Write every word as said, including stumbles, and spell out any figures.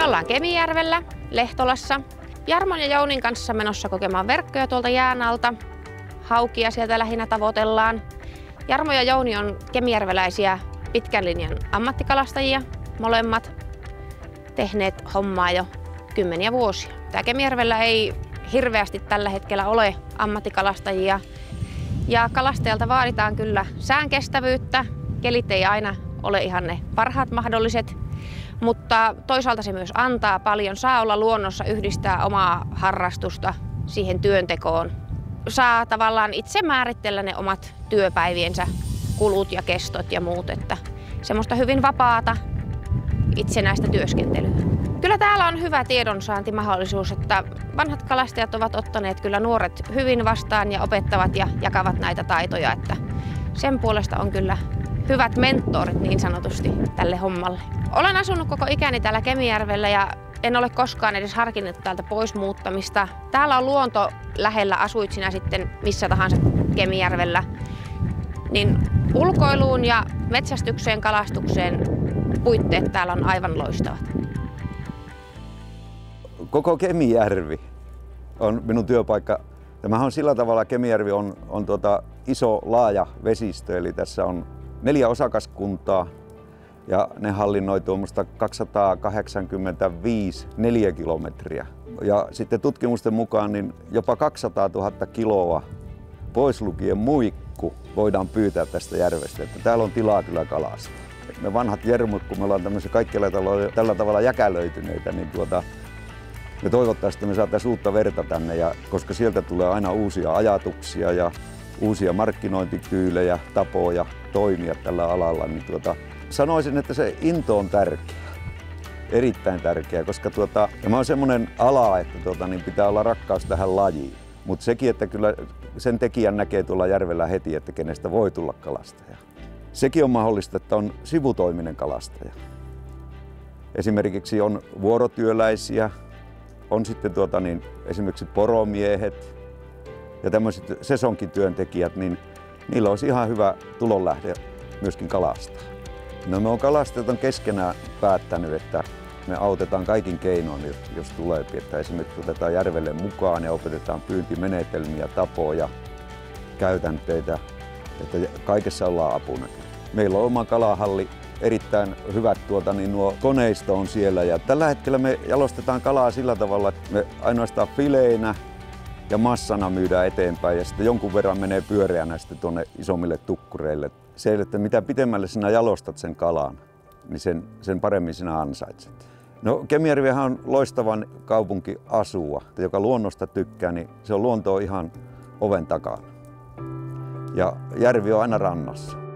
ollaan Kemijärvellä, Lehtolassa. Jarmon ja Jounin kanssa menossa kokemaan verkkoja tuolta jään alta. Haukia sieltä lähinnä tavoitellaan. Jarmo ja Jouni on kemijärveläisiä pitkän linjan ammattikalastajia, molemmat tehneet hommaa jo kymmeniä vuosia. Tää Kemijärvellä ei hirveästi tällä hetkellä ole ammattikalastajia ja kalastajalta vaaditaan kyllä säänkestävyyttä. Kelit ei aina ole ihan ne parhaat mahdolliset, mutta toisaalta se myös antaa paljon. Saa olla luonnossa, yhdistää omaa harrastusta siihen työntekoon. Saa tavallaan itse määritellä ne omat työpäiviensä kulut ja kestot ja muut, että semmoista hyvin vapaata itsenäistä työskentelyä. Kyllä täällä on hyvä tiedonsaantimahdollisuus, että vanhat kalastajat ovat ottaneet kyllä nuoret hyvin vastaan ja opettavat ja jakavat näitä taitoja, että sen puolesta on kyllä hyvät mentorit niin sanotusti tälle hommalle. Olen asunut koko ikäni täällä Kemijärvellä ja en ole koskaan edes harkinnut täältä pois muuttamista. Täällä on luonto lähellä, asuit sinä sitten missä tahansa Kemijärvellä. Niin ulkoiluun ja metsästykseen, kalastukseen puitteet täällä on aivan loistavat. Koko Kemijärvi on minun työpaikka. Tämähän on sillä tavalla, Kemijärvi on, on tuota iso laaja vesistö, eli tässä on neljä osakaskuntaa ja ne hallinnoi tuommoista kaksisataakahdeksankymmentäviisi neliökilometriä. Ja sitten tutkimusten mukaan niin jopa kaksisataatuhatta kiloa pois lukien muikku voidaan pyytää tästä järvestä. Että täällä on tilaa kyllä kalastaa. Me vanhat jermut, kun me ollaan tämmöisiä kaikilla tällä, tällä tavalla jäkälöityneitä, niin tuota, me toivottaisiin, että me saataisiin uutta verta tänne, ja koska sieltä tulee aina uusia ajatuksia ja uusia markkinointityylejä, tapoja toimia tällä alalla, niin tuota, sanoisin, että se into on tärkeä, erittäin tärkeä, koska tuota, tämä on semmoinen ala, että tuota, niin pitää olla rakkaus tähän lajiin. Mutta sekin, että kyllä sen tekijän näkee tuolla järvellä heti, että kenestä voi tulla kalastaja. Sekin on mahdollista, että on sivutoiminen kalastaja. Esimerkiksi on vuorotyöläisiä, on sitten tuota, niin, esimerkiksi poromiehet ja tämmöiset sesonkityöntekijät, niin niillä olisi ihan hyvä tulonlähde myöskin kalastaa. No me on kalastajat on keskenään päättänyt, että me autetaan kaikin keinoin, jos tulee, että esimerkiksi otetaan järvelle mukaan ja opetetaan pyyntimenetelmiä, tapoja, käytänteitä, että kaikessa ollaan apuna. Meillä on oma kalahalli, erittäin hyvät tuota, niin nuo koneisto on siellä ja tällä hetkellä me jalostetaan kalaa sillä tavalla, että me ainoastaan fileinä ja massana myydään eteenpäin ja sitten jonkun verran menee pyöreänä sitten tuonne isommille tukkureille. Se, että mitä pitemmälle sinä jalostat sen kalan, niin sen, sen paremmin sinä ansaitset. No Kemijärvihän on loistavan kaupunki asua, joka luonnosta tykkää, niin se on luontoa ihan oven takana. Ja järvi on aina rannassa.